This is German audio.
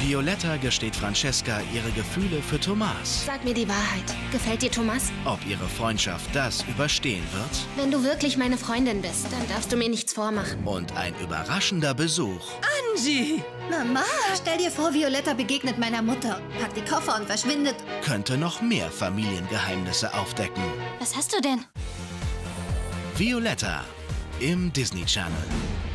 Violetta gesteht Francesca ihre Gefühle für Thomas. Sag mir die Wahrheit. Gefällt dir Thomas? Ob ihre Freundschaft das überstehen wird? Wenn du wirklich meine Freundin bist, dann darfst du mir nichts vormachen. Und ein überraschender Besuch. Angie! Mama, stell dir vor, Violetta begegnet meiner Mutter, packt die Koffer und verschwindet. Könnte noch mehr Familiengeheimnisse aufdecken. Was hast du denn? Violetta im Disney Channel.